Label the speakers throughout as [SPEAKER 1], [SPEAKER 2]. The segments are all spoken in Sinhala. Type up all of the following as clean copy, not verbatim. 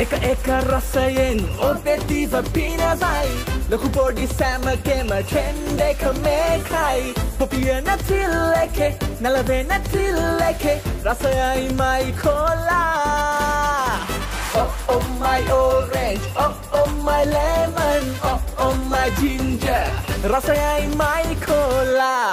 [SPEAKER 1] එක රසයෙන් ඔබේ දිව පිනවයි ලොකු පොඩි සෑමකෙම ට්‍රෙන්ඩ් එක මේකයි පොපිය නැතිල් එකේ නලවෙන තිල් එකේ රසයයි my cola Oh oh my orange oh oh my lemon oh oh my ginger රසයයි මයි කෝලා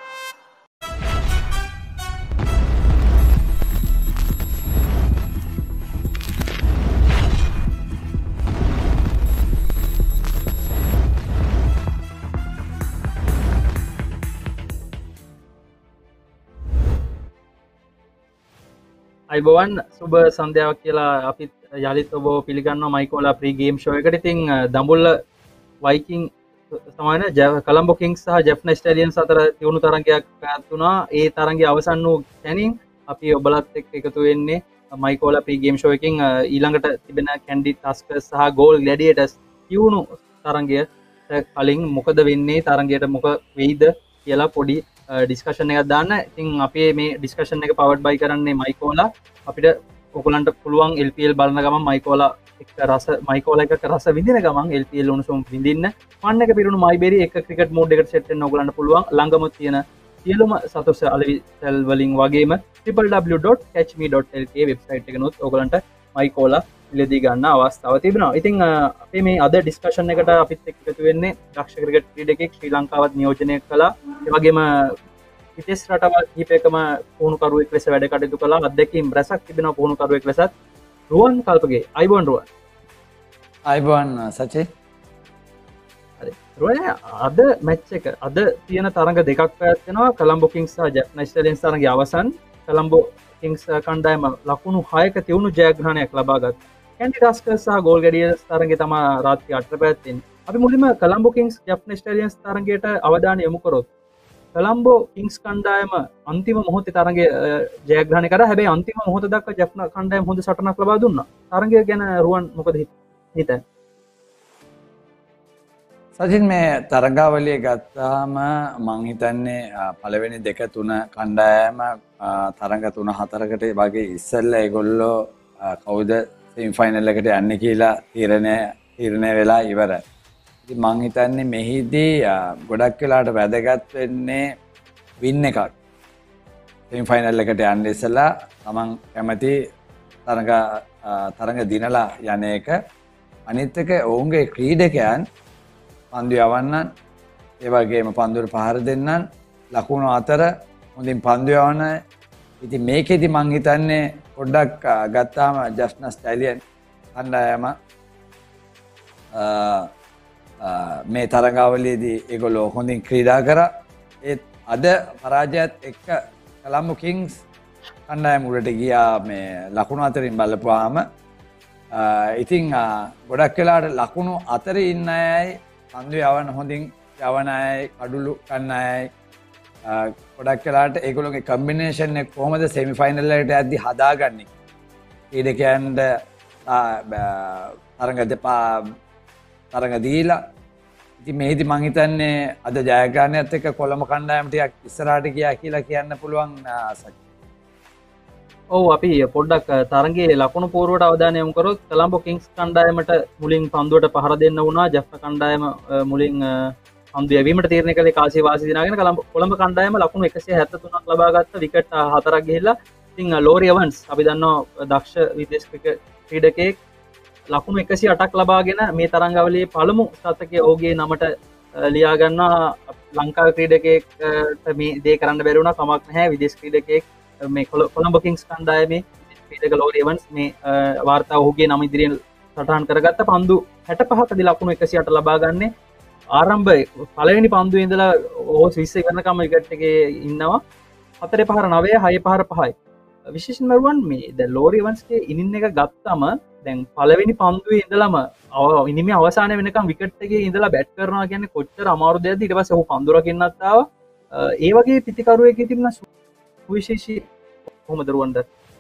[SPEAKER 2] අයිබෝවන් සුබ සන්ධ්‍යාවක් කියලා අපිත් යළිත් ඔබ පිළිගන්නවා මයිකෝලා ප්‍රී ගේම් ෂෝ එකට. ඉතින් දඹුල්ල වයිකින් සමාන කොලම්බෝ කිංස් සහ ජෙෆ්නා ස්ටේඩියම්ස් අතර තියුණු තරගයක් පැවැත්වුණා. ඒ තරගය අවසන් වූ තැනින් අපි ඔබලත් එක්ක එකතු වෙන්නේ මයිකෝලා ප්‍රී ගේම් ෂෝ එකකින්. ඊළඟට තිබෙන කැන්ඩි ටස්කර්ස් සහ ගෝල් ග්ලැඩියේටර්ස් තියුණු තරගයට කලින් මොකද වෙන්නේ, තරගයට මොක වෙයිද කියලා පොඩි ඩිස්කෂන් එකක් දාන්න. ඉතින් අපි මේ ඩිස්කෂන් එක පවර්ඩ් බයි කරන්නේ මයිකෝලා. අපිට ඔයගලන්ට පුළුවන් LPL බලන ගමන් මයිකෝලා එක රස විඳින ගමන් LPL උණුසුම් විඳින්න. ෆන් එක පිරුණු මයිබෙරි එක ක්‍රිකට් මෝඩ් එකට සෙට් වෙන්න ඔයගලන්ට පුළුවන්. ළඟම තියෙන සියලුම සතොස් අලවිසල් වලින් වගේම www.catchme.lk වෙබ්සයිට් එකනොත් ඔයගලන්ට මයිකෝලා ඉලදී ගන්න අවස්ථාව තිබෙනවා. ඉතින් අපි මේ අද ඩිස්කෂන් එකට අපිත් එක්ක එකතු වෙන්නේ දක්ෂ ක්‍රිකට් ක්‍රීඩකෙක් ශ්‍රී ලංකාවත් නියෝජනය කළා. ඒ වගේම විදේශ රටවල් කිහිපයකම පුහුණුකරුවෙක් ලෙස වැඩ කටයුතු කළා. අත්දැකීම් රැසක් තිබෙනවා පුහුණුකරුවෙක් ලෙසත්. රුවන් කල්පගේ අයිබෝන් රුවන්.
[SPEAKER 3] අයිබෝන් සචි.
[SPEAKER 2] හරි. රුවන් අද මැච් එක අද තියෙන තරඟ දෙකක් පැවැත්වෙනවා. කොලම්බෝ කිංස් සහ ජෙෆ්නා ස්ටේඩියම්ස් තරඟයේ අවසන් කොලම්බෝ කිංස් කණ්ඩායම ලකුණු 6ක තියුණු ජයග්‍රහණයක් ලබා ගත්තා. කැන්ඩි ටස්කර්ස් සහ ගෝල් ගැඩියර්ස් තරඟය තමයි රාත්‍රී 8ට පැවැත්වෙන්නේ. අපි මුලින්ම කොලම්බෝ කිංස් ජෙෆ්නා ස්ටේඩියම්ස් තරඟයට අවධානය යොමු කරොත් කොලම්බෝ කිංස් කණ්ඩායම අන්තිම මොහොතේ තරඟය ජයග්‍රහණය කරා. හැබැයි අන්තිම මොහොත දක්වා ජෙෆ්නා කණ්ඩායම හොඳ සටනක් ලබා දුන්නා. තරඟය ගැන රුවන් මොකද හිතන්නේ?
[SPEAKER 3] සචින් මේ තරගාවලිය ගත්තාම මං හිතන්නේ පළවෙනි දෙක තුන කණ්ඩායම තරඟ 3-4කට වගේ ඉස්සෙල්ලා ඒගොල්ලෝ කවුද සෙමි ෆයිනල් එකට යන්නේ කියලා තීරණය වෙලා ඉවරයි. ඉතින් මං හිතන්නේ මෙහිදී ගොඩක් වෙලාට වැදගත් වෙන්නේ වින් එකක්. සෙමි ෆයිනල් එකට යන්න ඉස්සෙල්ලා තමන් කැමති තරඟ දිනලා යන එක. අනිත් එක ඔවුන්ගේ ක්‍රීඩකයන් පන්දු යවන්නන්, ඒ වගේම පන්දුවට පහර දෙන්නන්, ලකුණු අතර හොඳින් පන්දු යවන්න. ඉතින් මේකෙදි මං හිතන්නේ පොඩ්ඩක් ගත්තාම ජෙෆ්නා ස්ටේඩියම් කණ්ඩායම මේ තරගාවලියේදී ඒගොල්ලෝ හොඳින් ක්‍රීඩා කරා. ඒත් අද පරාජයත් එක්ක කොලම්බෝ කිංස් කණ්ඩායම උඩට ගියා මේ ලකුණු අතරින් බලපුවාම. ඉතින් ගොඩක් වෙලාවට ලකුණු අතරේ ඉන්න අයයි පන්දු යවන්න හොඳින් යවන අයයි කඩුළු කන්න අයයි ගොඩක් වෙලාවට ඒගොල්ලෝගේ කම්බිනේෂන් එක කොහොමද සෙමි ෆයිනල් එකට යද්දී හදාගන්නේ? ක්‍රීඩකයන්ට තරඟ දීලා. ඉතින් මේදි මං හිතන්නේ අද ජයග්‍රහණයත් එක්ක කොළඹ කණ්ඩායම ටිකක් ඉස්සරහට ගියා කියලා කියන්න පුළුවන් සච්.
[SPEAKER 2] ඔව් අපි පොඩ්ඩක් තරඟයේ ලකුණු පෝරුවට අවධානය යොමු කරොත් කොලම්බෝ කිංස් කණ්ඩායමට මුලින් පන්දුවට පහර දෙන්න වුණා. ජෙෆ්නා කණ්ඩායම මුලින් පන්දු යැවීමට තීරණය කළේ කාසිය වාසි දිනාගෙන කොළඹ කණ්ඩායම ලකුණු 173ක් ලබා ගත්ත. විකට් 4ක් ගිහිල්ලා. ඉතින් ලෝරි එවන්ස් අපි දන්නවා දක්ෂ විදේශ ක්‍රීඩකයෙක් ලකුණු 108ක් ලබාගෙන මේ තරඟාවලියේ පළමු ශතකයේ ඔහුගේ නමට ලියා ගන්නවා. ලංකාවේ ක්‍රීඩකයෙක්ට මේ දේ කරන්න බැරි වුණා. කමක් නැහැ. විදේශ ක්‍රීඩකයෙක් මේ කොලම්බෝ කිංස් කණ්ඩායමේ ක්‍රීඩක ලෝරි එවන්ස් මේ වාර්තාව ඔහුගේ නම ඉදිරියෙන් සටහන් කරගත්ත. පන්දු 65කදී ලකුණු 108 ලබා ගන්නේ. ආරම්භයේ පළවෙනි පන්දුවේ ඉඳලා ඔහු 20 වෙනකම් විකට් එකේ ඉන්නවා. 4 පහර 9 6 පහර 5යි. විශේෂයෙන්ම රුවන් මේ දැන් ලෝරි එවන්ස්ගේ ඉනින් එක ගත්තම දැන් පළවෙනි පන්දුවේ ඉඳලම ඉනිමේ අවසානයේ වෙනකම් විකට් එකේ ඉඳලා බැට් කරනවා කියන්නේ කොච්චර අමාරු දෙයක්ද. ඊට පස්සේ ඔහු පන්දු රකින්නත් ආවා. ඒ වගේ පිටිකරුවෙක් තිබුණා විශේෂී කොහොමද රුවන්ද?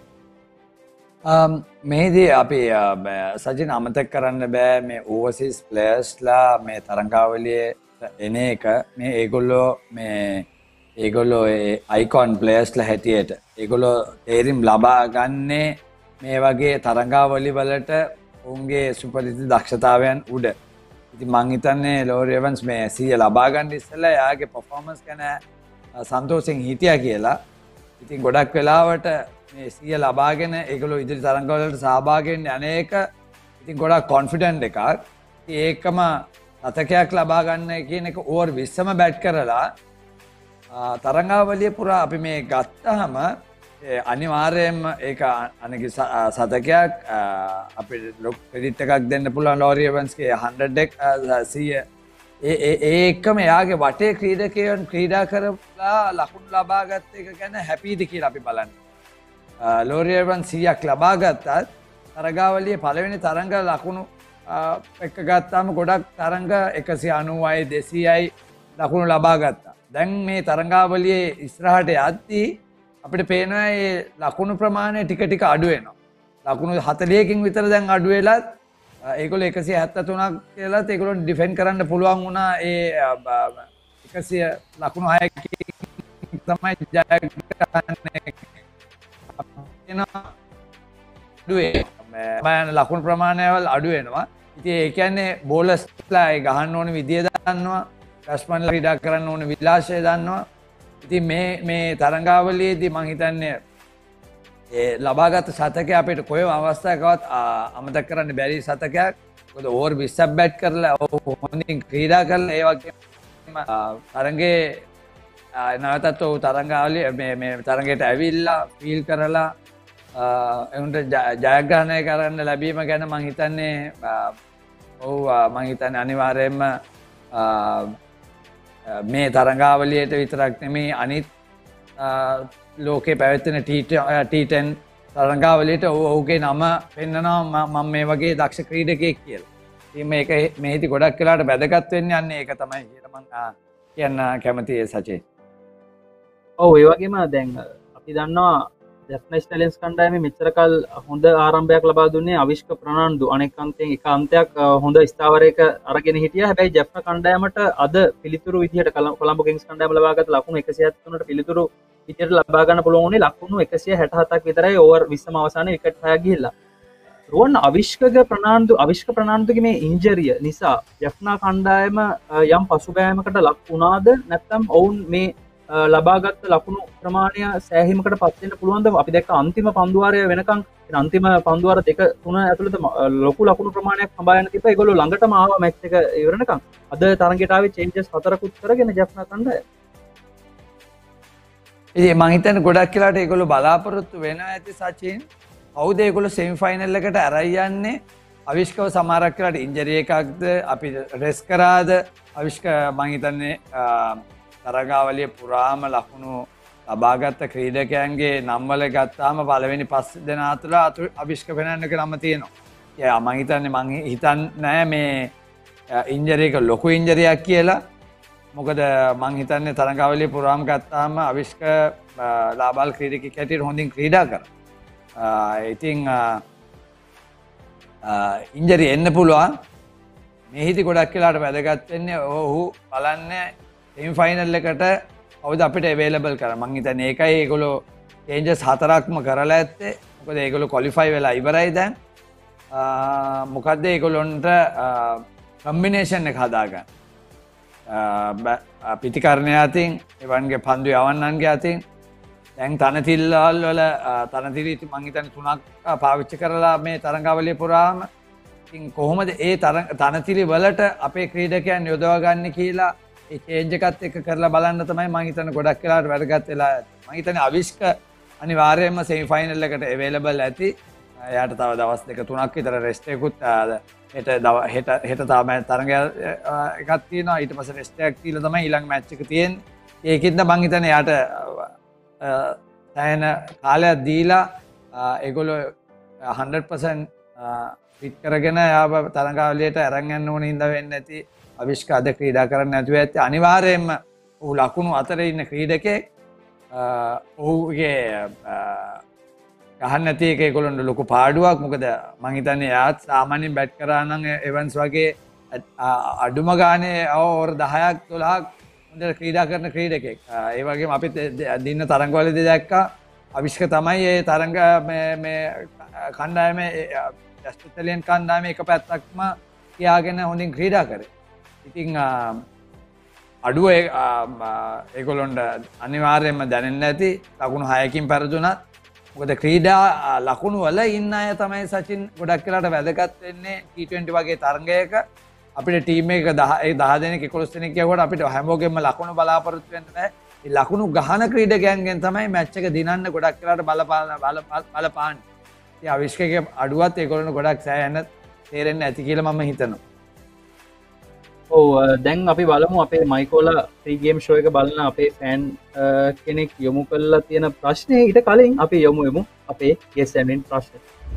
[SPEAKER 3] මේදී අපි සජින් අමතක කරන්න බෑ මේ ඕවර්සීස් ප්ලේයර්ස්ලා මේ තරඟාවලියේ එන එක. මේ ඒගොල්ලෝ අයිකොන් ප්ලේයර්ස්ලා හැටියට ඒගොල්ලෝ තේරීම් ලබා ගන්නේ මේ වගේ තරඟාවලි වලට ඔවුන්ගේ සුපරිදි දක්ෂතාවයන් උඩ. ඉතින් මං හිතන්නේ ලෝරි එවන්ස් මේ 100 ලබා ගන්න ඉස්සෙල්ලා එයාගේ පර්ෆෝමන්ස් ගැන සන්තෝෂෙන් හිටියා කියලා. ඉතින් ගොඩක් වෙලාවට මේ 100 ලබාගෙන ඒගොල්ලෝ ඉදිරි තරඟවලට සහභාගී වෙන්න අනේක ඉතින් ගොඩක් කොන්ෆිඩන්ට් එකක්. ඉතින් ඒකම සතකයක් ලබා ගන්න කියන එක ඕවර් 20ම බැට් කරලා තරඟාවලිය පුරා අපි මේ ගත්තාම අනිවාර්යයෙන්ම ඒක අනෙක සතකයක් අපිට ලොකු ක්‍රෙඩිට් එකක් දෙන්න පුළුවන් ලෝරි එවන්ස්ගේ 100 එක 100 ඒකම එයාගේ වටේ ක්‍රීඩකයන් ක්‍රීඩා කරලා ලකුණු ලබා ගත්ත එක ගැන හැපීද කියලා අපි බලන්න. ලෝරි එවන්ස් 100ක් ලබා ගත්තත් තරඟාවලියේ පළවෙනි තරඟ ලකුණු එක ගත්තාම ගොඩක් තරඟ 190යි 200යි ලකුණු ලබා ගත්තා. දැන් මේ තරඟාවලියේ ඉස්සරහට යද්දී අපිට පේනවා මේ ලකුණු ප්‍රමාණය ටික ටික අඩු වෙනවා. ලකුණු 40කින් විතර දැන් අඩු වෙලත් ඒගොල්ලෝ 173ක් කියලාත් ඒගොල්ලෝ ඩිෆෙන්ඩ් කරන්න පුළුවන් වුණා ඒ 100 ලකුණු 6කින් තමයි ජයග්‍රහණය වෙනවා. අඩුවේ ලකුණු ප්‍රමාණයවල් අඩු වෙනවා. ඉතින් ඒ කියන්නේ බෝලර්ස්ලා ඒ ගහන්න ඕන විදිය දන්නවා. බැට්ස්මන්ලා ක්‍රීඩා කරන්න ඕන විලාසය දන්නවා. ඉතින් මේ තරඟාවලියේදී මම හිතන්නේ ඒ ලබාගත් શતකය අපිට කොහේම අවස්ථාවකවත් අමතක කරන්න බැරි શතකයක්. මොකද ඕවර් 20ක් බැට් කරලා හොඳින් ක්‍රීඩා කරලා ඒ වගේම තරඟේ නැවතත් තරඟාවලිය මේ තරඟයට ඇවිල්ලා ෆීල් කරලා එවුන්ට ජයග්‍රහණය කරන්න ලැබීම ගැන මං හිතන්නේ මං හිතන්නේ අනිවාර්යයෙන්ම මේ තරඟාවලියට විතරක් නෙමෙයි අනිත් ලෝකේ පැවැත්වෙන T10 තරඟාවලියට ඔහුගේ නම පෙන්නනවා මම මේ වගේ දක්ෂ ක්‍රීඩකයෙක් කියලා. ඉතින් මේක මෙහිදී ගොඩක් වෙලාවට වැදගත් වෙන්නේ අන්න ඒක තමයි කියලා මං කියන්න කැමතියි සචේ.
[SPEAKER 2] ඔව් ඒ වගේම දැන් අපි දන්නවා ජැප්නීස් ටැලන්ට්ස් කණ්ඩායමේ මෙච්චර කල් හොඳ ආරම්භයක් ලබා දුන්නේ අවිෂ්ක ප්‍රනාන්දු. අනෙක් අන්තයෙන් එක අන්තයක් හොඳ ස්ථාවරයක අරගෙන හිටියා. හැබැයි ජැප්න කණ්ඩායමට අද පිළිතුරු විදිහට කොළඹ කිංස් කණ්ඩායම ලබාගත් ලකුණු 173ට පිළිතුරු විදිහට ලබා ගන්න පුළුවන් වුණේ ලකුණු 167ක් විතරයි ඕවර් 20ම අවසානයේ විකට් 6ක් ගිහිල්ලා. රුවන් අවිෂ්ක ප්‍රනාන්දුගේ මේ ඉන්ජරිය නිසා ජැප්නා කණ්ඩායම යම් පසුබෑමකට ලක් වුණාද නැත්නම් ඔවුන් මේ ලබාගත් ලකුණු ප්‍රමාණය සෑහීමකට පත් වෙන්න පුළුවන්ද? අපි දැක්ක අන්තිම පන්දුවාරය වෙනකන් අන්තිම පන්දුවාර 2-3 ඇතුළත ලොකු ලකුණු ප්‍රමාණයක් හඹා යන තිබ්බා. ඒගොල්ලෝ ළඟටම ආවා මැච් එක ඉවරනකන්. අද තරඟයට ආවේ චේන්ජස් 4කුත් කරගෙන ජැප්නා කණ්ඩායම.
[SPEAKER 3] ඉතින් මම හිතන්නේ ගොඩක් වෙලාට ඒගොල්ලෝ බලාපොරොත්තු වෙනවා ඇති සචින්. කවුද ඒගොල්ලෝ සෙමි ෆයිනල් එකට අරයි යන්නේ? අවිෂ්කව සමහරක් වෙලාට ඉන්ජරි එකක්ද අපි රෙස් කරාද? අවිෂ්ක මම හිතන්නේ තරඟාවලිය පුරාම ලකුණු ලබාගත්ත ක්‍රීඩකයන්ගේ නම්වල ගත්තාම පළවෙනි 5 දෙනා අතර අවිෂ්ක ෆෙර්නැන්ඩෝගේ නම තියෙනවා. මම හිතන්නේ මම හිතන්නේ මේ ඉන්ජරි එක ලොකු ඉන්ජරියක් කියලා. මොකද මං හිතන්නේ තරඟාවලිය පුරාම ගත්තාම අවිෂ්ක ලාබාල් ක්‍රීඩකයෙක් හැටියට හොඳින් ක්‍රීඩා කරා. ඉතින් ඉන්ජරි එන්න පුළුවන්. මෙහිදී ගොඩක් වෙලාට වැදගත් වෙන්නේ ඔහු බලන්නේ සෙමි ෆයිනල් එකට කවුද අපිට අවේලබල් කරා. මං හිතන්නේ ඒකයි ඒගොල්ලෝ චේන්ජස් 4ක්ම කරලා ඇත්තේ. මොකද ඒගොල්ලෝ ක්වොලිෆයි වෙලා ඉවරයි දැන්. මොකද්ද ඒගොල්ලොන්ට කම්බිනේෂන් එක හදාගන්න. පිතිකරණය අතින් එවන්ගේ පන්දු යවන්නන්ගේ අතින් දැන් තනතිල්වල වල තනතිරි මං හිතන්නේ 3ක් පාවිච්චි කරලා මේ තරඟාවලිය පුරාම ඉතින් කොහොමද ඒ තනතිරි වලට අපේ ක්‍රීඩකයන් යොදවා ගන්න කියලා ඒ චේන්ජ් එකත් එක්ක කරලා බලන්න තමයි මං හිතන්නේ ගොඩක් වෙලාවට වැදගත් වෙලා මං හිතන්නේ අවිෂ්ක අනිවාර්යයෙන්ම සෙමි ෆයිනල් එකට අවේලබල් ඇති. එයාට තව දවස් 2-3ක් විතර රෙස්ට් එකකුත් හෙට තාම තරඟ එකක් තියෙනවා. ඊට පස්සේ රෙස්ට් එකක් තියලා තමයි ඊළඟ මැච් එක තියෙන්නේ. ඒකින්ද මං හිතන්නේ එයාට සෑහෙන කාලයක් දීලා ඒගොල්ලෝ 100% ෆිට කරගෙන එයාව තරඟාවලියට අරන් යන්න ඕන හින්දා වෙන්නේ නැති අවිෂ්ක අද ක්‍රීඩා කරන්න නැතුව ඇත්තේ. අනිවාර්යයෙන්ම ඔහු ලකුණු අතරේ ඉන්න ක්‍රීඩකෙක්. ඔහුගේ ගහන්න නැති එක ඒගොල්ලන්ට ලොකු පාඩුවක්. මොකද මං හිතන්නේ එයාත් සාමාන්‍යයෙන් බැට් කරා නම් එවන්ස් වගේ අඩුම ගානේ ඕවර් 10ක් 12ක් හොඳට ක්‍රීඩා කරන ක්‍රීඩකෙක්. ඒ වගේම අපි දින්න තරඟවලදී දැක්කා අවිෂ්ක තමයි ඒ තරඟ මේ කණ්ඩායමේ ටෙස්ට් ඉතාලියන් කණ්ඩායම එක පැත්තක්ම කියාගෙන හොඳින් ක්‍රීඩා කරේ. ඉතින් අඩුව ඒගොල්ලොන්ට අනිවාර්යයෙන්ම දැනෙන්න ඇති ලකුණු 6කින් පෙරදුනත්. මොකද ක්‍රීඩා ලකුණු වල ඉන්න අය තමයි සචින් ගොඩක් වෙලාට වැදගත් වෙන්නේ T20 වගේ තරගයක. අපිට ටීම් එක 10 දෙනෙක් 11 දෙනෙක් යවුවට අපිට හැමෝගෙම ලකුණු බලාපොරොත්තු වෙන්න බෑ. මේ ලකුණු ගහන ක්‍රීඩකයන්ගෙන් තමයි මැච් එක දිනන්න ගොඩක් වෙලාට බලපාන්නේ. ඉතින් අවිශ්කයේ අඩුවත් ඒගොල්ලෝ ගොඩක් සෑහෙන තේරෙන්න ඇති කියලා මම හිතනවා.
[SPEAKER 2] දැන් අපි බලමු අපේ මයිකෝලා ්‍රීගේම් ෂෝ එක බලන්න අපේ ෆෑන් කෙනෙක් යොමු කරලා තියෙන ප්‍රශ්නය ඊට කලින් අපි යොමුමු අපේ ගෙස්සැමින් ප්‍රශ්න.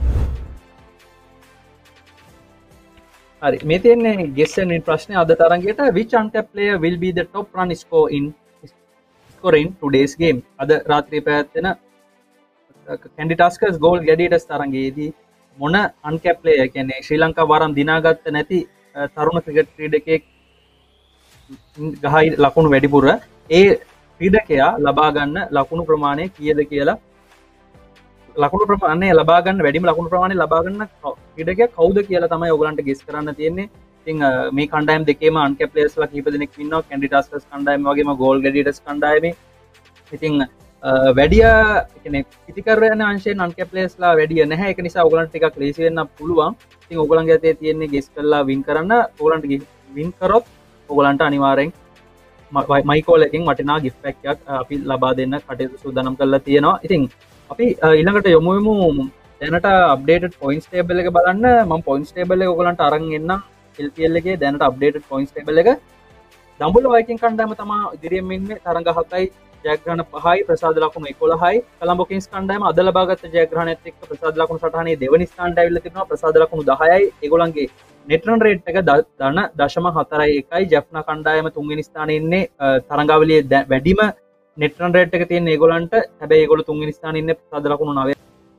[SPEAKER 2] හරි මේ තියන්නේ ගෙස්සැමින් ප්‍රශ්නය අද තරගයට which untapped player will be the top run scorer in today's game. අද රාත්‍රියේ පැවැත්වෙන Candy Tuskers Gold Gladiators තරගයේදී මොන uncapped player කියන්නේ ශ්‍රී ලංකාව වරම් දිනාගත්ත නැති තරුණ ක්‍රිකට් ක්‍රීඩකයෙක් ගහයි ලකුණු වැඩිපුර ඒ ක්‍රීඩකයා ලබා ගන්න ලකුණු ප්‍රමාණය කීයද කියලා ලකුණු ප්‍රමාණය ලබා ගන්න වැඩිම ලකුණු ප්‍රමාණය ලබා ගන්න ක්‍රීඩකයා කවුද කියලා තමයි ඔයගලන්ට ගෙස් කරන්න තියෙන්නේ. ඉතින් මේ කණ්ඩායම් දෙකේම අන්කැප් ප්ලේයර්ස්ලා කීප දෙනෙක් ඉන්නවා. කැන්ඩි ටස්කර්ස් කණ්ඩායම වගේම ගෝල් ග්ලැඩියටර්ස් කණ්ඩායමේ. ඉතින් වැඩිය කියන්නේ පිටිකර යන අංශයෙන් අන්කැප් ප්ලේයර්ස්ලා වැඩිය නැහැ. ඒක නිසා ඔයගලන්ට ටිකක් ලේසි වෙන්න පුළුවන්. ඉතින් ඔයගලන්ගේ අතේ තියෙන්නේ ගෙස් කරලා වින් කරන්න. ඔයගලන්ට වින් කරොත් ඔයගලන්ට අනිවාර්යෙන් මයිකෝල් එකෙන් වටිනා ගිෆ්ට් පැක් එකක් අපි ලබා දෙන්න කටයුතු සූදානම් කරලා තියෙනවා. ඉතින් අපි ඊළඟට යොමුවෙමු දැනට අප්ඩේටඩ් පොයින්ට්ස් ටේබල් එක බලන්න. මම පොයින්ට්ස් ටේබල් එක ඔයගලන්ට අරන් එන්නම්. LPL එකේ දැනට අප්ඩේටඩ් පොයින්ට්ස් ටේබල් එක. දඹුල්ල වයිකින් කණ්ඩායම තමයි ඉදිරියෙන් ඉන්නේ තරඟ 7යි ජයග්‍රහණ 5යි ප්‍රසාද ලකුණු 11යි. කොළඹ කිංස් කණ්ඩායම අද ලබාගත් ජයග්‍රහණයත් එක්ක ප්‍රසාද ලකුණු සටහනේ දෙවනි ස්ථානට ඇවිල්ලා තිබෙනවා. ප්‍රසාද ලකුණු 10යි. ඒගොල්ලන්ගේ net run rate එක 0.41යි. ජැෆ්නා කණ්ඩායම තුන්වෙනි ස්ථානයේ ඉන්නේ. තරඟාවලියේ වැඩිම net run rate එක තියෙන ඒගොල්ලන්ට. හැබැයි ඒගොල්ලෝ තුන්වෙනි ස්ථානයේ ඉන්නේ ප්‍රසාද ලකුණු 9යි.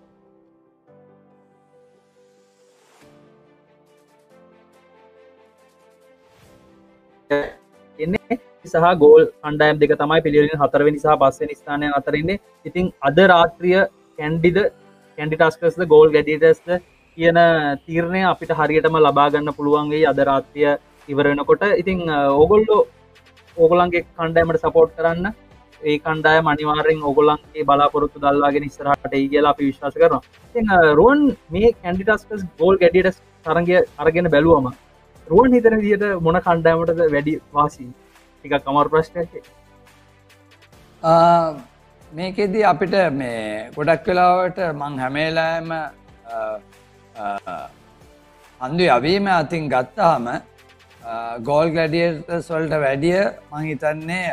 [SPEAKER 2] සහ ගෝල් කණ්ඩායම් දෙක තමයි පිළිවෙලින් 4 වෙනි සහ 5 වෙනි ස්ථානයන් අතර ඉන්නේ. ඉතින් අද රාත්‍රිය කැන්ඩි ටස්කර්ස්ද ගෝල් ග්ලැඩියටර්ස්ද කියන තීරණය අපිට හරියටම ලබා ගන්න පුළුවන් වෙයි අද රාත්‍රිය ඉවර වෙනකොට. ඉතින් ඕගොල්ලන්ගේ කණ්ඩායමට සපෝට් කරන්න. ඒ කණ්ඩායම අනිවාර්යෙන් ඕගොල්ලන්ගේ බලාපොරොත්තු දල්වාගෙන ඉස්සරහට එයි කියලා අපි විශ්වාස කරනවා. ඉතින් රුවන් මේ කැන්ඩි ටස්කර්ස් ගෝල් ග්ලැඩියටර්ස් තරගය අරගෙන බැලුවම රුවන් හිතන විදිහට මොන කණ්ඩායමටද වැඩි වාසි? ටිකක් අමාරු ප්‍රශ්නයක්.
[SPEAKER 3] මේකෙදී අපිට මේ ගොඩක් වෙලාවට මං හැම වෙලාවෙම අන්දු යවීම අතින් ගත්තාම ගෝල් ග්ලැඩියටර්ස් වලට වැඩිය මං හිතන්නේ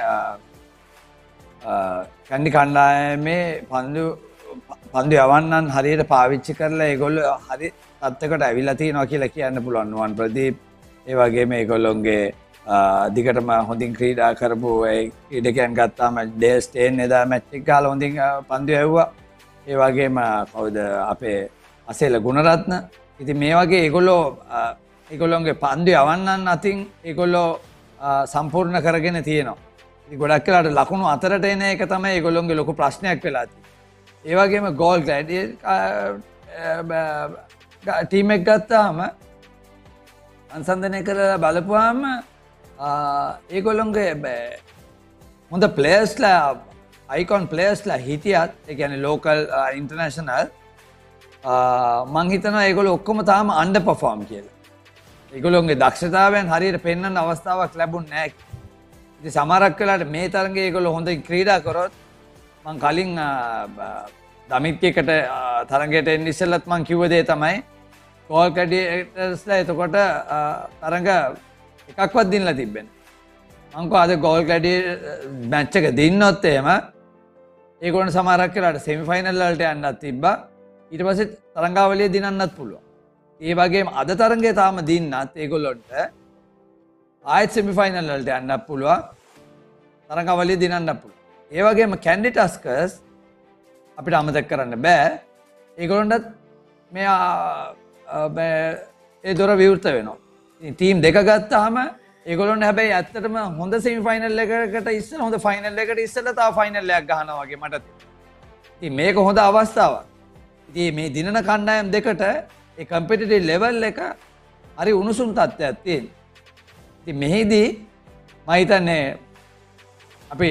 [SPEAKER 3] කැන්ඩි කණ්ඩායමේ පන්දු යවන්නන් හරියට පාවිච්චි කරලා ඒගොල්ලෝ හරි තත්ත්වයකට ඇවිල්ලා තියෙනවා කියලා කියන්න පුළුවන්. නුවන් ප්‍රදීප් ඒ වගේම ඒගොල්ලොන්ගේ දිගටම හොඳින් ක්‍රීඩා කරපු ක්‍රීඩකයන් ගත්තාම ඩේල් ස්ටේන් එදා මැච් එක ගාලා හොඳින් පන්දු යවුවා. ඒ වගේම කවුද අපේ අසේල ගුණරත්න. ඉතින් මේ වගේ ඒගොල්ලොන්ගේ පන්දු යවන්නන් අතින් ඒගොල්ලෝ සම්පූර්ණ කරගෙන තියෙනවා. ඉතින් ගොඩක් වෙලාට ලකුණු අතරට එන එක තමයි ඒගොල්ලොන්ගේ ලොකු ප්‍රශ්නයක් වෙලා තියෙන්නේ. ඒ වගේම ගෝල් ටීම් එක ගත්තාම අන්සන්දනය කරලා බලපුවාම ඒගොල්ලොන්ගේ හොඳ ප්ලේයර්ස්ලා අයිකොන් ප්ලේයර්ස්ලා හිටියත් ඒ කියන්නේ ලෝකල් ඉන්ටර්නැෂනල් මං හිතනවා ඒගොල්ලෝ ඔක්කොම තාම අන්ඩර් පර්ෆෝම් කියලා. ඒගොල්ලොන්ගේ දක්ෂතාවයන් හරියට පෙන්වන්න අවස්ථාවක් ලැබුණේ නැහැ. ඉතින් සමහරක් වෙලාවට මේ තරඟේ ඒගොල්ලෝ හොඳින් ක්‍රීඩා කරොත් මං කලින් දමිත්කේකට තරඟයට එන්න ඉස්සෙල්ලත් මං කිව්ව දේ තමයි ගෝල් ග්ලැඩියටර්ස්ලා එතකොට තරඟ එකක්වත් දිනලා තිබෙන්නේ. මං කෝ අද ගෝල් ග්ලැඩියටර් මැච් එක දින්නොත් එහෙම ඒගොල්ලන් සමහරක් වෙලාවට සෙමි ෆයිනල් වලට යන්නත් තිබ්බා. ඊට පස්සේ තරඟාවලිය දිනන්නත් පුළුවන්. ඒ වගේම අද තරඟේ තාම දින්නත් ඒගොල්ලන්ට ආයෙත් සෙමි ෆයිනල් වලට යන්නත් පුළුවන්. තරඟාවලිය දිනන්නත් පුළුවන්. ඒ වගේම කැන්ඩි ටස්කර්ස් අපිට අමතක කරන්න බෑ. ඒගොල්ලන්ටත් ඒ දොර විවෘත වෙනවා. ටීම් දෙක ගත්තාම ඒගොල්ලොන්ට හැබැයි ඇත්තටම හොඳ සෙමි ෆයිනල් එකකට ඉස්සෙල්ලා හොඳ ෆයිනල් එකට ඉස්සෙල්ලා තව ෆයිනල් එකක් ගහනවා වගේ මට තියෙනවා. ඉතින් මේක හොඳ අවස්ථාවක්. ඉතින් මේ දිනන කණ්ඩායම් දෙකට ඒ කම්පිටිටිව් ලෙවල් එක හරි උණුසුම් තත්ත්වයක් තියෙන. ඉතින් මෙහිදී මම හිතන්නේ අපි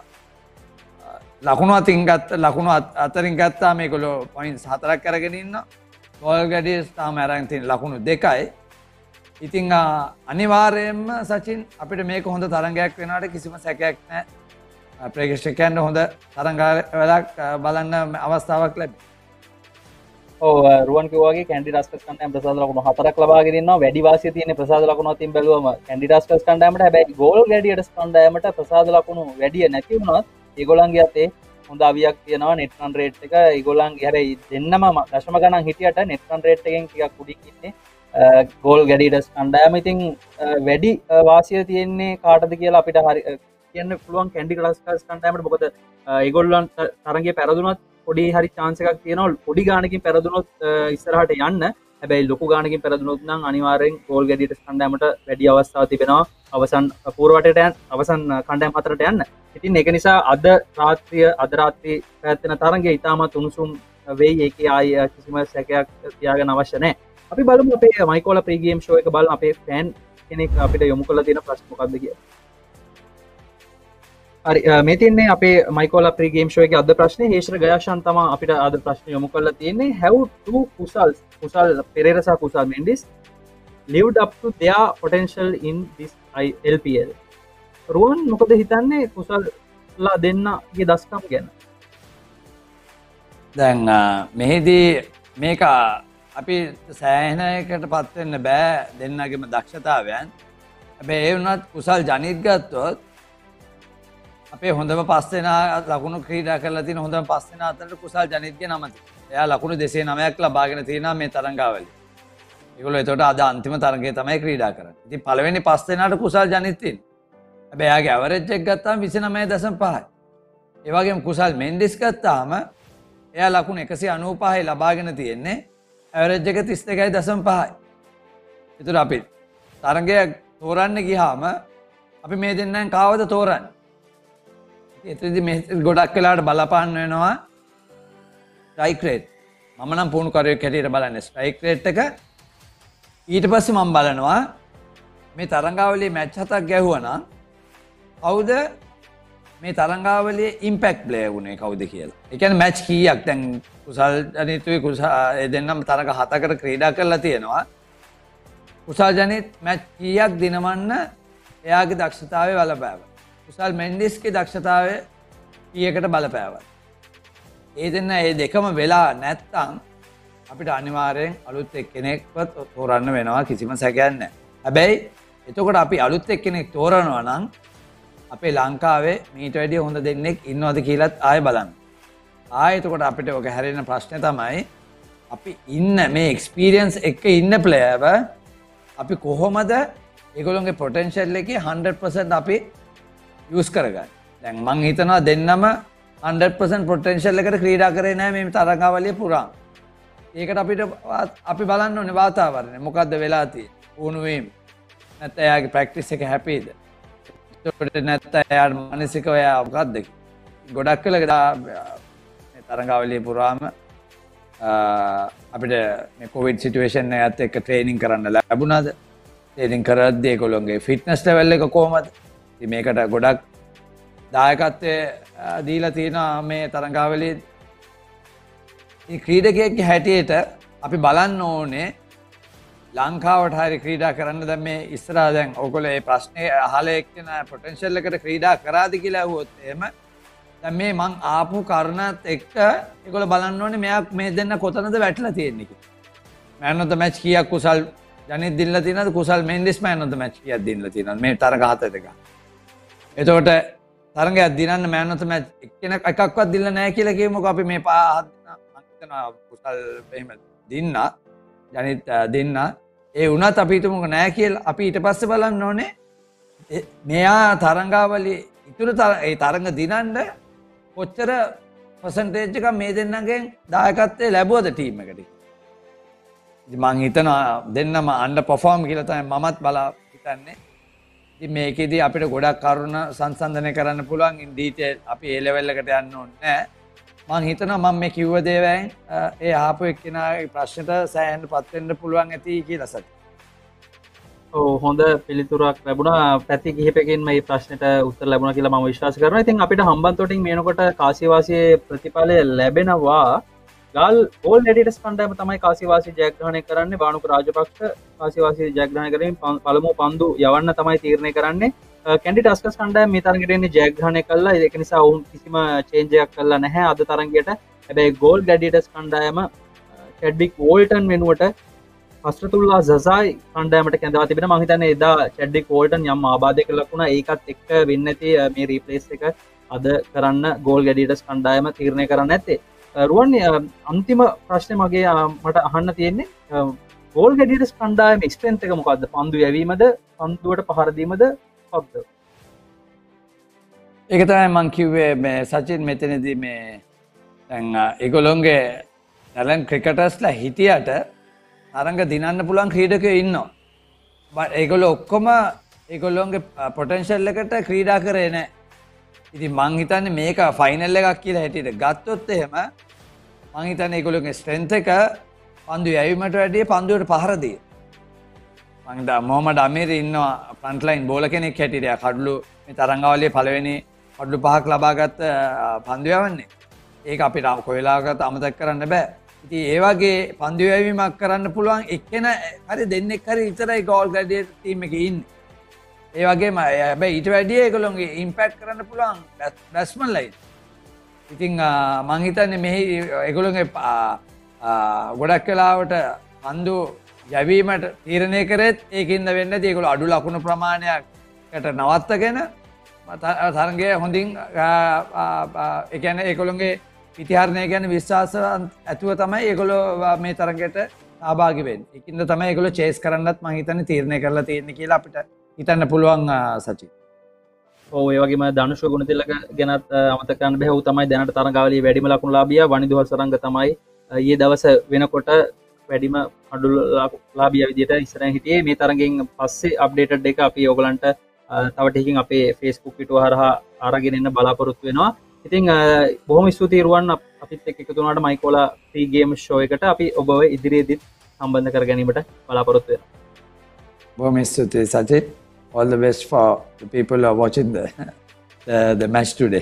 [SPEAKER 3] ලකුණු අතරින් ගත්තා මේගොල්ලෝ පොයින්ට්ස් 4ක් අරගෙන ඉන්නවා. ගෝල් ගැඩියර්ස් තාම අරන් තියෙන ලකුණු 2යි. ඉතින් අනිවාර්යයෙන්ම සචින් අපිට මේක හොඳ තරඟයක් වෙනවට කිසිම සැකයක් නැහැ. ප්‍රේක්ෂකයන්ට හොඳ තරඟාවලක් බලන්න අවස්ථාවක් ලැබෙනවා.
[SPEAKER 2] රුවන් කිව්වාගේ කැන්ඩි ඩස්කස් කණ්ඩායම ප්‍රසාද ලකුණු 4ක් ලබාගෙන ඉන්නවා. වැඩි වාසිය තියෙන ප්‍රසාද ලකුණු අතින් බැලුවම කැන්ඩි ඩස්කස් කණ්ඩායමට. හැබැයි ගෝල් ගැඩියර්ස් කණ්ඩායමට ප්‍රසාද ලකුණු වැඩි නැති වුණත් ඒගොල්ලන්ගේ අතේ හොඳ අවියක් තියෙනවා. නෙට් රන් රේට් එක ඒගොල්ලන්ගේ හැබැයි දෙන්නම දශම ගණන් හිටියට නෙට් රන් රේට් එකෙන් ටිකක් උඩින් ඉන්නේ ගෝල් ගැඩියර්ස් කණ්ඩායම. ඉතින් වැඩි වාසිය තියෙන්නේ කාටද කියලා අපිට හරි කියන්න පුළුවන් කැන්ඩි ඩස්කස් කණ්ඩායමට. මොකද ඒගොල්ලන් තරඟයේ පෙරදුනත් පොඩි හරි chance එකක් තියෙනවා. පොඩි ගානකින් පෙරදුනොත් ඉස්සරහට යන්න. හැබැයි ලොකු ගානකින් පෙරදුනොත් නම් අනිවාර්යෙන් ගෝල් ගැඩියර්ස් කණ්ඩායමට වැඩි අවස්ථාවක් තිබෙනවා අවසන් පූර්වවටයට අවසන් කණ්ඩායම් හතරට යන්න. ඉතින් ඒක නිසා අද රාත්‍රියේ පැවැත්වෙන තරඟය ඉතාමත් උණුසුම් වෙයි. ඒකේ ආය කිසිම සැකයක් තියාගන්න අවශ්‍ය නැහැ. අපි බලමු අපේ මයිකෝලා ප්‍රී ගේම් ෂෝ එක බලමු අපේ ෆෑන් කෙනෙක් අපිට යොමු කරලා තියෙන ප්‍රශ්න මොකක්ද කියලා. හරි මේ තියන්නේ අපේ මයිකෝලා ප්‍රී ගේම් ෂෝ එකේ අද ප්‍රශ්නේ හේෂ්‍ර ගයාෂන් තමයි අපිට අද ප්‍රශ්න යොමු කරලා තියෙන්නේ. Have two කුසල් පෙරේරා සහ කුසල් Mendis lived up to their potential in this LPL. රුවන් මොකද හිතන්නේ කුසල්ලා දෙන්නගේ දස්කම් ගැන?
[SPEAKER 3] දැන් මෙහිදී මේක අපි සෑහෙනයකට පත් වෙන්න බෑ දෙන්නගේම දක්ෂතාවයන්. හැබැයි ඒ වුණත් කුසල් ජනිත් ගත්තොත් අපේ හොඳම 5 දෙනා ලකුණු ක්‍රීඩා කරලා තියෙන හොඳම 5 දෙනා අතරට කුසල් ජනිත්ගේ නම තියෙනවා. එයා ලකුණු 209ක් ලබාගෙන තියෙනවා මේ තරඟාවලියේ. ඒගොල්ලෝ එතකොට අද අන්තිම තරඟේ තමයි ක්‍රීඩා කරන්නේ. ඉතින් පළවෙනි 5 දෙනාට කුසල් ජනිත් තියෙනවා. හැබැයි එයාගේ ඇවරේජ් එක ගත්තාම 29.5යි. ඒ වගේම කුසල් මෙන්ඩිස් ගත්තාම එයා ලකුණු 195යි ලබාගෙන තියෙන්නේ. ඇවරේජ් එක 32.5යි. ඒතර අපි තරඟය තෝරන්න ගියාම අපි මේ දෙන්නෙන් කාවද තෝරන්නේ? එතනදී මේ ගොඩක් වෙලාවට බලපාන්න වෙනවා ස්ට්‍රයික් රේට්. මම නම් පුහුණු කරුවෙක් හැටියට බලන්නේ ස්ට්‍රයික් රේට් එක. ඊට පස්සේ මම බලනවා මේ තරඟාවලියේ මැච් 7ක් ගැහුවා නම් කවුද මේ තරඟාවලියේ ඉම්පැක්ට් ප්ලේයර් වුණේ කවුද කියලා. ඒ කියන්නේ මැච් කීයක් දැන් කුසල් ජනිතුයි දෙන්නම තරඟ 7කට ක්‍රීඩා කරලා තියෙනවා. කුසල් ජනිත් මැච් කීයක් දිනවන්න එයාගේ දක්ෂතාවය බලපෑවා. කුසල් මෙන්ඩිස්ගේ දක්ෂතාවය කීයකට බලපෑවා. ඒ දෙන්න ඒ දෙකම වෙලා නැත්තම් අපිට අනිවාර්යෙන් අලුත් එක්කෙනෙක්ව තෝරන්න වෙනවා කිසිම සැකයක් නැහැ. හැබැයි එතකොට අපි අලුත් එක්කෙනෙක් තෝරනවා නම් අපේ ලංකාවේ මීට වැඩිය හොඳ දෙන්නෙක් ඉන්නවද කියලාත් ආයෙ බලන්න. ආයෙ එතකොට අපිට ඔක හැරෙන ප්‍රශ්නේ තමයි අපි ඉන්න මේ එක්ස්පීරියන්ස් එක ඉන්න ප්ලේයර්ව අපි කොහොමද ඒගොල්ලෝගේ පොටෙන්ෂල් එකේ 100% අපි යූස් කරගන්න. දැන් මං හිතනවා දෙන්නම 100% පොටෙන්ෂල් එකට ක්‍රීඩා කරේ නැහැ මේ තරඟාවලිය පුරා. ඒකට අපිට අපි බලන්න ඕනේ වාතාවරණය මොකද්ද වෙලා තියෙන්නේ. වුණු වීම. නැත්නම් එයාගේ ප්‍රැක්ටිස් එක හැපිද? ඒකට නැත්නම් එයාට මානසිකව එයා මොකද්ද? ගොඩක් වෙලා මේ තරඟාවලිය පුරාම අපිට මේ කොවිඩ් සිටුේෂන් එකත් එක්ක ට්‍රේනින් කරන්න ලැබුණාද? ට්‍රේනින් කරද්දී ඒගොල්ලෝගේ ෆිට්නස් ලෙවල් එක කොහොමද? ඉතින් මේකට ගොඩක් දායකත්වය දීලා තියෙනවා මේ තරඟාවලියේ. මේ ක්‍රීඩකයෙක්ගේ හැටියට අපි බලන්න ඕනේ ලංකාවට හරි ක්‍රීඩා කරන්න දැන් මේ ඉස්සරහා දැන් ඔයගොල්ලෝ මේ ප්‍රශ්නේ අහලා එක්කන පොටෙන්ෂල් එකට ක්‍රීඩා කරාද කියලා අහුවොත් එහෙම දැන් මේ මං ආපු කරුණත් එක්ක ඒගොල්ලෝ බලන්න ඕනේ මෙයා මේ දෙන්න කොතනද වැටලා තියෙන්නේ කියලා. මෑන් ඔෆ් ද මැච් කීයක් කුසල් ජනිත් දිනලා තියෙනවද? Kusal Mendis man of the match කීයක් දිනලා තියෙනවද මේ තරඟ හත දෙක? එතකොට තරඟයක් දිනන්න මෑන් ඔෆ් ද මැච් එක්කෙනෙක් එකක්වත් දිනලා නැහැ කියලා කියමුකෝ අපි මේ කුසල් එහෙම දින්න ජනිත් දෙන්න ඒ වුණත් අපි හිතමුකෝ නැහැ කියලා. අපි ඊට පස්සේ බලන්න ඕනේ මෙයා තරඟාවලියේ ඉතුරු ඒ තරඟ දිනන්න කොච්චර පර්සන්ටේජ් එකක් මේ දෙන්නගෙන් දායකත්වයේ ලැබුවද ටීම් එකට. ඉතින් මං හිතනවා දෙන්නම අන්ඩර් පර්ෆෝම් කියලා තමයි මමත් බලා හිතන්නේ. ඉතින් මේකෙදී අපිට ගොඩක් කරුණ සංසන්දනය කරන්න පුළුවන් ඉන් ඩීටේල් අපි ඒ ලෙවල් එකට යන්න ඕනේ නැහැ. මං හිතනවා මම මේ කිව්ව දේවයෙන් ඒ ආපු එක්කෙනාගේ ප්‍රශ්නට සෑහෙන්න පත් වෙන්න පුළුවන් ඇති කියලා සත්.
[SPEAKER 2] හොඳ පිළිතුරක් ලැබුණා පැති කිහිපකින් මේ ප්‍රශ්නයට උත්තර ලැබුණා කියලා මම විශ්වාස කරනවා. ඉතින් අපිට හම්බන්තොටින් මේනකොට කාසිවාසියේ ප්‍රතිඵලය ලැබෙනවා. ගල් ඕල් එඩිටර්ස් කණ්ඩායම තමයි කාසිවාසී ජයග්‍රහණය කරන්නේ. බානුක රාජපක්ෂ කාසිවාසී ජයග්‍රහණය කරමින් පළමු පන්දු යවන්න තමයි තීරණය කරන්නේ. කැන්ඩි ටස්කස් කණ්ඩායම මේ තරගයට එන්නේ ජයග්‍රහණය කළා. ඒක නිසා ඔවුන් කිසිම චේන්ජ් එකක් කළා නැහැ අද තරගයට. හැබැයි ගෝල් ගැඩිටර්ස් කණ්ඩායම චැඩ්වික් වෝල්ටන් වෙනුවට අස්ට්‍රතුල්ලා සසායි කණ්ඩායමට කැඳවා තිබෙනවා. මම හිතන්නේ එදා චැඩ්වික් වෝල්ටන් යම් ආබාධයක ලක් වුණා. ඒකත් එක්ක වෙන්නේ නැති මේ රීප්ලේස් එක අද කරන්න ගෝල් ගැඩිටර්ස් කණ්ඩායම තීරණය කරන්න නැත්තේ. රුවන් අන්තිම ප්‍රශ්නය මගේ මට අහන්න තියෙන්නේ ගෝල් ගැඩිටර්ස් කණ්ඩායම ස්ට්‍රෙන්ත් එක මොකක්ද? පන්දු යැවීමද, පන්දුවට පහර දීමද මොකක්ද?
[SPEAKER 3] ඒක තමයි මං කිව්වේ මේ සචින් මෙතනදී මේ දැන් ඒගොල්ලෝගේ ටැලන්ට් ක්‍රිකටර්ස්ලා හිටියට තරඟ දිනන්න පුළුවන් ක්‍රීඩකයෝ ඉන්නවා. ඒගොල්ලෝ ඔක්කොම ඒගොල්ලෝගේ පොටෙන්ෂල් එකට ක්‍රීඩා කරේ නැහැ. ඉතින් මං හිතන්නේ මේක ෆයිනල් එකක් කියලා හැටියට ගත්තොත් එහෙම මං හිතන්නේ ඒගොල්ලෝගේ ස්ට්‍රෙන්ත් එක පන්දු යැවීමට වැඩිය පන්දුවට පහර දී. මං හිතා මොහමඩ් අමීර් ඉන්නවා ෆ්‍රන්ට් ලයින් බෝලර් කෙනෙක් හැටියට කඩලු මේ තරඟාවලියේ පළවෙනි කඩලු 5ක් ලබාගත් පන්දු යවන්නේ. ඒක අපිට කොයිලාවකත් අමතක කරන්න බෑ. ඉතින් ඒ වගේ පන්දු යැවීමක් කරන්න පුළුවන් එක්කෙනා හරි දෙන්නෙක් හරි විතරයි ගෝල් ගැඩියර් ටීම් එකේ ඉන්නේ. ඒ වගේම හැබැයි ඊට වැඩිය ඒගොල්ලෝගේ ඉම්පැක්ට් කරන්න පුළුවන් බැට්ස්මන්ලා ඉන්නේ. ඉතින් මං හිතන්නේ මෙහි ඒගොල්ලෝගේ ගොඩක් වෙලාවට පන්දු යැවීමට තීරණය කරෙත් ඒකින්ද වෙන්නේ නැති ඒගොල්ලෝ අඩු ලකුණු ප්‍රමාණයකට නවත්තගෙන තරගය හොඳින් ඒ කියන්නේ ඒගොල්ලෝගේ ඉතිහාරණය ගැන විශ්වාසවත් ඇතුව තමයි ඒගොල්ලෝ මේ තරගයට සහභාගී වෙන්නේ. ඒකින්ද තමයි ඒගොල්ලෝ චේස් කරන්නත් මං හිතන්නේ තීරණය කරලා තියෙන්නේ කියලා අපිට හිතන්න පුළුවන් සචින්.
[SPEAKER 2] ඔව් ඒ වගේම ධනුෂ ගුණතිලක ගැනත් අමතක කරන්න බෑ. ඌ තමයි දැනට තරගාවලියේ වැඩිම ලකුණු ලාභියා. වනිදු හසරංග තමයි ඊයේ දවස වෙනකොට වැඩිම අඩු ලාභියා විදියට ඉස්සරහින් හිටියේ. මේ තරගෙන් පස්සේ අප්ඩේටඩ් එක අපි ඔයගලන්ට තව ටිකකින් අපේ Facebook පිටුව හරහා අරගෙන එන්න බලාපොරොත්තු වෙනවා. ඉතින් බොහොම ස්තුතියි රුවන් අපිත් එක්ක එකතු වුණාට මයිකෝලා ෆ්‍රී ගේම් ෂෝ එකට අපි ඔබව ඉදිරියේදීත් සම්බන්ධ කර ගැනීමට බලාපොරොත්තු වෙනවා.
[SPEAKER 3] බොහොම ස්තුතියි සචින්. All the best for the people who are watching the match today.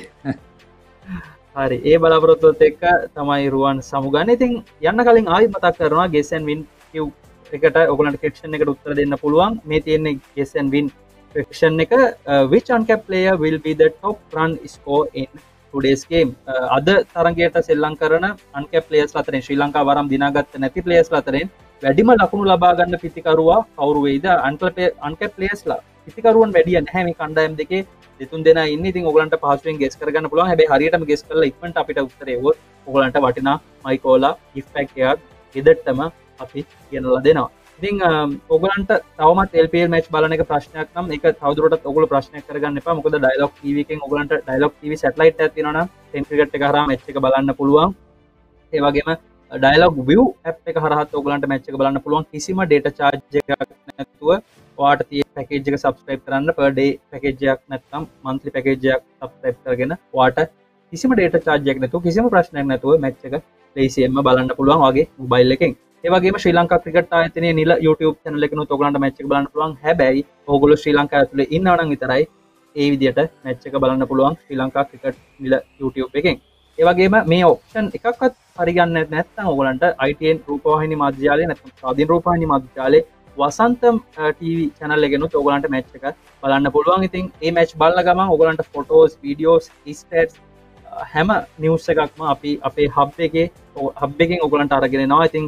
[SPEAKER 2] හරි ඒ බලාපොරොත්තුවත් එක්ක තමයි රුවන් සමුගන්නේ. ඉතින් යන්න කලින් ආයෙත් මතක් කරනවා guess and win Q එකට ඔයගලන්ට question එකට උත්තර දෙන්න පුළුවන්. මේ තියෙන්නේ guess and win question එක which uncapped player will be the top run score in today's game. අද තරගයට සෙල්ලම් කරන uncapped players අතරින් ශ්‍රී ලංකාව වරම් දිනාගත්ත නැති players අතරින් වැඩිම ලකුණු ලබා ගන්න පිතිකරුවා කවුරු වෙයිද? uncapped players ලා පිතිකරුවන් වැඩිය නැහැ මේ කණ්ඩායම් දෙකේ දෙතුන් දෙනා ඉන්නේ. ඉතින් ඔයගලන්ට පහසුවෙන් ගෙස් කරගන්න පුළුවන්. හැබැයි හරියටම ගෙස් කරලා ඉක්මනට අපිට උත්තරේ එවොත් ඔයගලන්ට වටිනා මයිකෝලා gift pack එකක් ගෙදරටම අපි ගෙනලා දෙනවා. ඉතින් ඔයගලන්ට තවමත් LPL match බලන එක ප්‍රශ්නයක් නම් ඒක තවදුරටත් ඔයගොල්ලෝ ප්‍රශ්නයක් කරගන්න එපා. මොකද Dialog TV එකෙන් ඔයගලන්ට Dialog TV satellite එකක් තියෙනවා නම් Ten Cricket එක හරහා match එක බලන්න පුළුවන්. ඒ වගේම Dialog View app එක හරහාත් ඔයගලන්ට match එක බලන්න පුළුවන්. කිසිම data charge එකක් නැතුව ඔයාට තියෙන package එක subscribe කරන්න per day package එකක් නැත්නම් monthly package එකක් subscribe කරගෙන ඔයාට කිසිම data charge එකක් නැතුව කිසිම ප්‍රශ්නයක් නැතුව match එක ලේසියෙන්ම බලන්න පුළුවන් වගේ mobile එකෙන්. ඒ වගේම ශ්‍රී ලංකා ක්‍රිකට් ආයතනයේ නිල YouTube channel එකනොත් ඔයගලන්ට match එක බලන්න පුළුවන්. හැබැයි ඔයගොල්ලෝ ශ්‍රී ලංකාව ඇතුලේ ඉන්නවා නම් විතරයි ඒ විදිහට match එක බලන්න පුළුවන් ශ්‍රී ලංකා ක්‍රිකට් නිල YouTube එකෙන්. ඒ වගේම මේ ඔප්ෂන් එකක්වත් හරියන්නේ නැත්නම් ඔයගලන්ට ITN රූපවාහිනී මාධ්‍ය ජාලය නැත්නම් ස්වාධීන රූපවාහිනී මාධ්‍ය ජාලයේ වසන්තම් TV channel එකනොත් ඔයගලන්ට match එක බලන්න පුළුවන්. ඉතින් මේ match බලන ගමන් ඔයගලන්ට photos, videos, stats හැම නිවුස් එකක්ම අපි අපේ hub එකෙන් ඔයගලන්ට අරගෙන එනවා. ඉතින්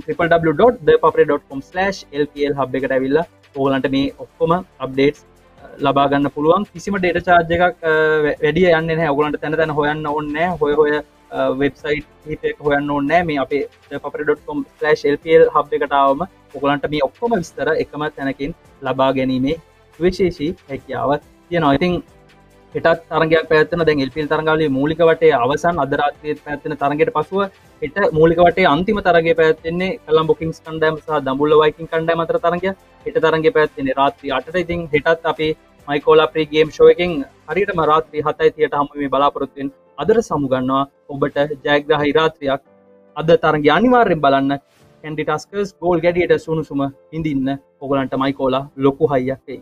[SPEAKER 2] www.thepapre.com/lpl hub එකට ඇවිල්ලා ඔයගලන්ට මේ ඔක්කොම updates ලබා ගන්න පුළුවන්. කිසිම data charge එකක් වැඩි යන්නේ නැහැ. ඔයගලන්ට තැන තැන හොයන්න ඕනේ නැහැ. හොය වෙබ්සයිට් එක හොයන්න ඕනේ නැහැ. මේ අපේ thepapre.com/lpl hub එකට ආවම ඔයගලන්ට මේ ඔක්කොම විස්තර එකම තැනකින් ලබා ගැනීමේ විශේෂී හැකියාවක් තියෙනවා. ඉතින් හෙටත් තරගයක් පැවැත්වෙනවා. දැන් LPL තරගාවලියේ මූලික වටේ අවසන් අද රාත්‍රියේ පැවැත්වෙන තරගයට පසුව හෙට මූලික වටේ අන්තිම තරගය පැවැත්වෙන්නේ කොළඹ කිංස් කණ්ඩායම සහ දඹුල්ල වයිකින් කණ්ඩායම අතර තරගය. හෙට තරගය පැවැත්වෙන්නේ රාත්‍රී 8ට. ඉතින් හෙටත් අපි මයිකෝලා ප්‍රී ගේම් ෂෝ එකෙන් හරියටම රාත්‍රී 7:30ට හමු වෙමි බලාපොරොත්තු වෙන අදට සමුගන්නවා ඔබට ජයග්‍රහී රාත්‍රියක් අද තරගය අනිවාර්යෙන් බලන්න කැන්ඩි ටස්කර්ස් ගෝල් ගැඩියට සුණුසුම හිඳින්න ඔයගලන්ට මයිකෝලා ලොකු හයියක් එයි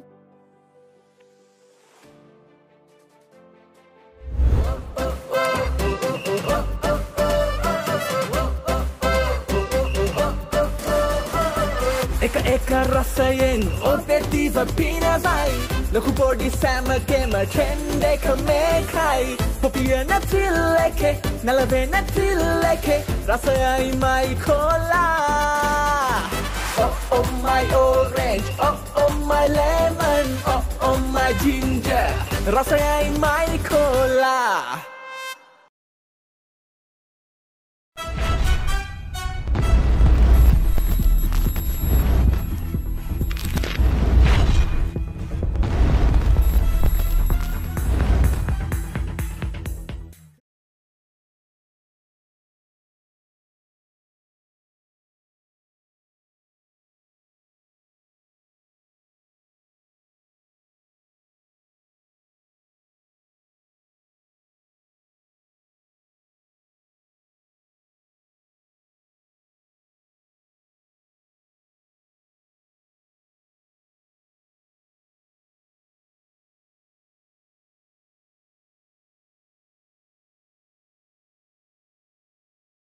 [SPEAKER 1] එක රසයෙන් ඔබේ දිව පිනවයි ලොකු පොඩි සෑමකෙම ට්‍රෙන්ඩ් එක මේකයි පොපිය නැතිල් එකේ නලවේ නැතිල් එකේ රසයයි මයිකෝලා Oh my orange Oh my lemon Oh my ginger රසයයි මයිකෝලා